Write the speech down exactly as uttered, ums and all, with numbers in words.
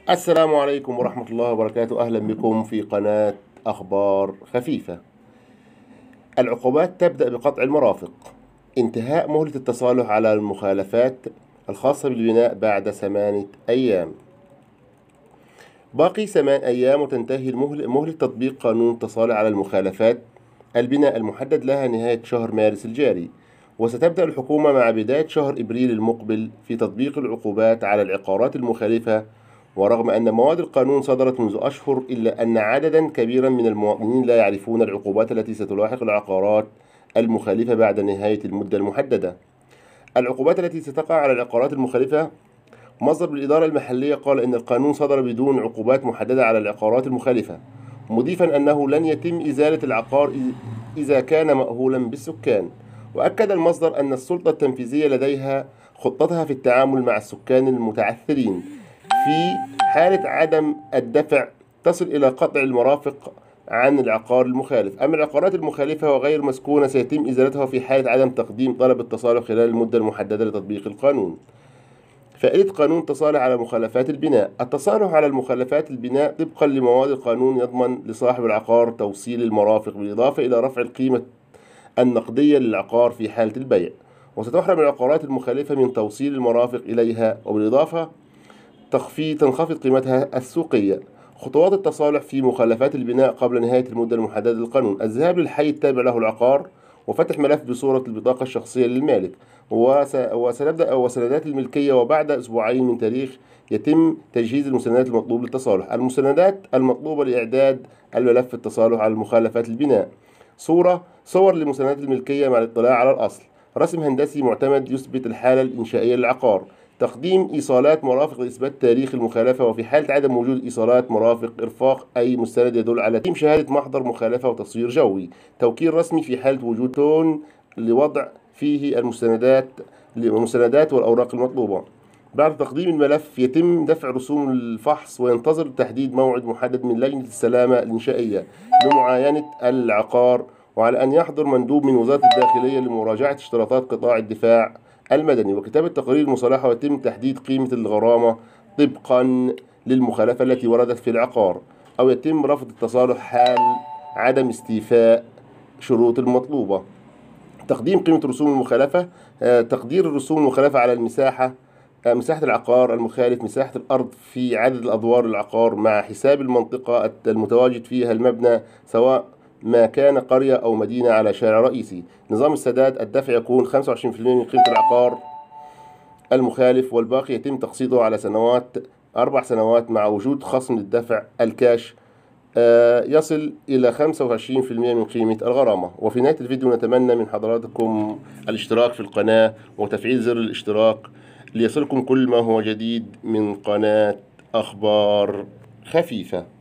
السلام عليكم ورحمة الله وبركاته. أهلا بكم في قناة أخبار خفيفة. العقوبات تبدأ بقطع المرافق. انتهاء مهلة التصالح على المخالفات الخاصة بالبناء بعد ثمانية أيام. باقي ثمان أيام وتنتهي المهلة مهلة تطبيق قانون التصالح على المخالفات البناء المحدد لها نهاية شهر مارس الجاري، وستبدأ الحكومة مع بداية شهر إبريل المقبل في تطبيق العقوبات على العقارات المخالفة. ورغم أن مواد القانون صدرت منذ أشهر، إلا أن عددا كبيرا من المواطنين لا يعرفون العقوبات التي ستلاحق العقارات المخالفة بعد نهاية المدة المحددة. العقوبات التي ستقع على العقارات المخالفة: مصدر بالإدارة المحلية قال إن القانون صدر بدون عقوبات محددة على العقارات المخالفة، مضيفا أنه لن يتم إزالة العقار إذا كان مأهولا بالسكان. وأكد المصدر أن السلطة التنفيذية لديها خطتها في التعامل مع السكان المتعثرين في حالة عدم الدفع، تصل إلى قطع المرافق عن العقار المخالف. أما العقارات المخالفة وغير مسكونة سيتم إزالتها في حالة عدم تقديم طلب التصالح خلال المدة المحددة لتطبيق القانون. فائدة قانون التصالح على مخالفات البناء: التصالح على المخالفات البناء طبقا لمواد القانون يضمن لصاحب العقار توصيل المرافق، بالإضافة إلى رفع القيمة النقدية للعقار في حالة البيع، وستحرم العقارات المخالفة من توصيل المرافق إليها، وبالإضافة تخفيض تنخفض قيمتها السوقية. خطوات التصالح في مخالفات البناء قبل نهاية المدة المحددة للقانون: الذهاب للحي التابع له العقار وفتح ملف بصورة البطاقة الشخصية للمالك وسنبدأ وسندات الملكية، وبعد أسبوعين من تاريخ يتم تجهيز المستندات المطلوب للتصالح. المستندات المطلوبة لإعداد الملف التصالح على مخالفات البناء: صورة صور لمستندات الملكية مع الاطلاع على الأصل، رسم هندسي معتمد يثبت الحالة الإنشائية للعقار، تقديم إيصالات مرافق لإثبات تاريخ المخالفة، وفي حالة عدم وجود إيصالات مرافق إرفاق أي مستند يدل على تقديم شهادة محضر مخالفة وتصوير جوي، توكيل رسمي في حالة وجود تون لوضع فيه المستندات المستندات والأوراق المطلوبة. بعد تقديم الملف يتم دفع رسوم الفحص، وينتظر تحديد موعد محدد من لجنة السلامة الإنشائية لمعاينة العقار، وعلى أن يحضر مندوب من وزارة الداخلية لمراجعة اشتراطات قطاع الدفاع المدني وكتابة تقارير المصالحة، ويتم تحديد قيمة الغرامة طبقا للمخالفة التي وردت في العقار، أو يتم رفض التصالح حال عدم استيفاء شروط المطلوبة. تقديم قيمة رسوم المخالفة: آه، تقدير الرسوم المخالفة على المساحة آه، مساحة العقار المخالف، مساحة الأرض في عدد الأدوار للعقار، مع حساب المنطقة المتواجد فيها المبنى سواء ما كان قرية أو مدينة على شارع رئيسي. نظام السداد: الدفع يكون خمسة وعشرين بالمئة من قيمة العقار المخالف، والباقي يتم تقسيطه على سنوات أربع سنوات مع وجود خصم للدفع الكاش آه، يصل إلى خمسة وعشرين بالمئة من قيمة الغرامة. وفي نهاية الفيديو نتمنى من حضراتكم الاشتراك في القناة وتفعيل زر الاشتراك ليصلكم كل ما هو جديد من قناة أخبار خفيفة.